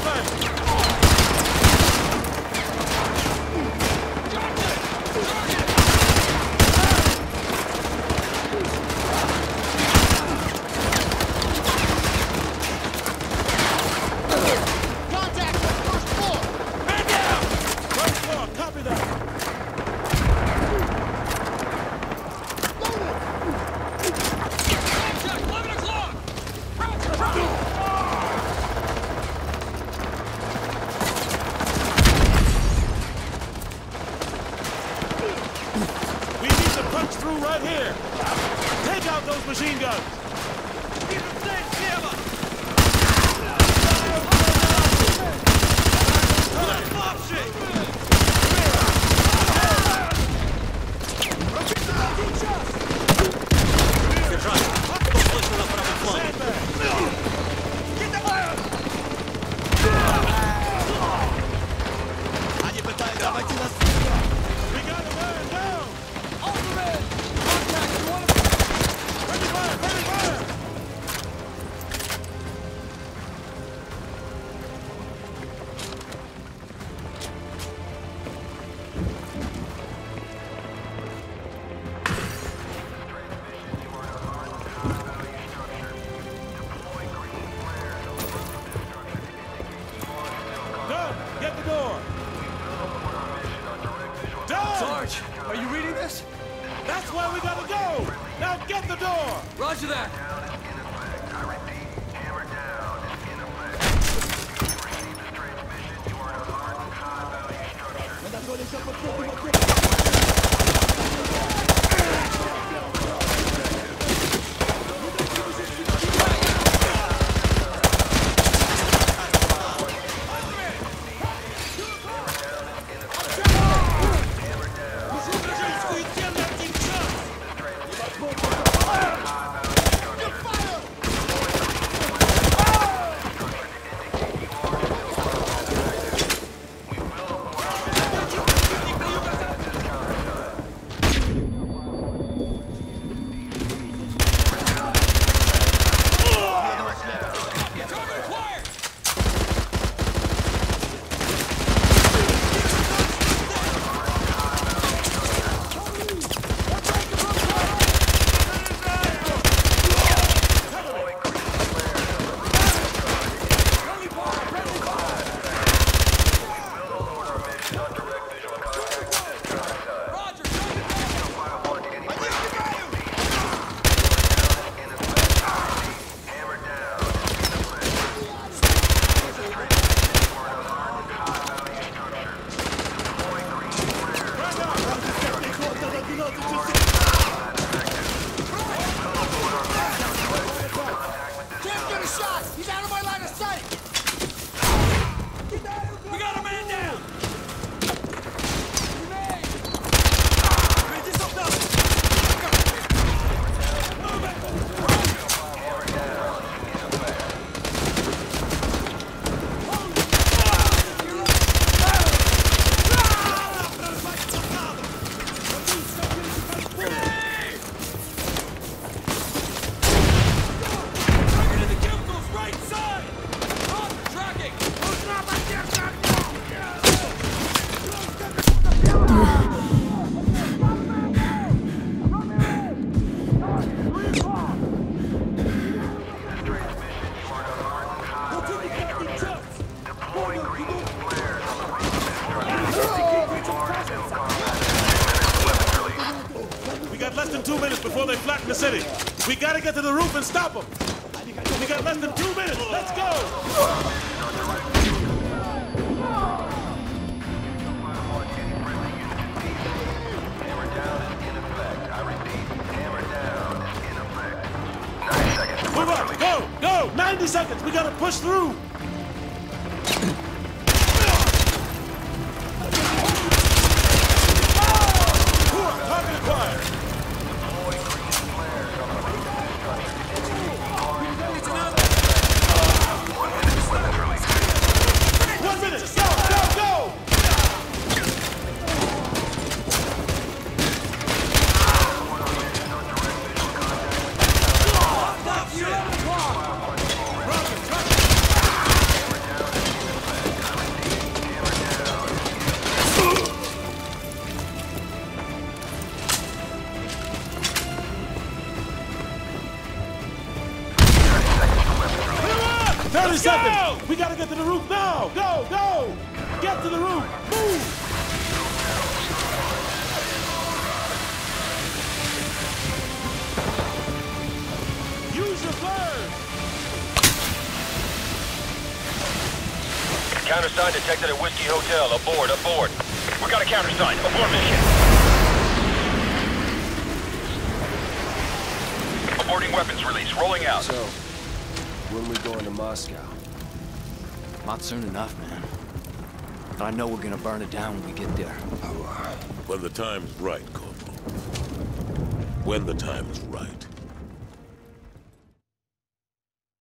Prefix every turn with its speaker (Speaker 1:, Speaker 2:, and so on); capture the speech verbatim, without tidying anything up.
Speaker 1: Machine guns!
Speaker 2: Roger that!
Speaker 1: Two minutes before they flatten the city. We gotta get to the roof and stop them. We got less than two minutes. Let's go. Move up. Go. Go. ninety seconds. We gotta push through. Target acquired. One minute! Go! Go! Go! thirty
Speaker 2: Let's
Speaker 1: seconds!
Speaker 2: go!
Speaker 1: We gotta get to the roof now! Go, go! Get to the roof! Move! Use your bird!
Speaker 3: Countersign detected at Whiskey Hotel. Aboard, aboard. We got a countersign. Abort mission. Aborting weapons release. Rolling out.
Speaker 4: So, when we going to Moscow?
Speaker 5: Not soon enough, man. But I know we're gonna burn it down when we get there.
Speaker 1: When the time's right, Corporal. When the time's right.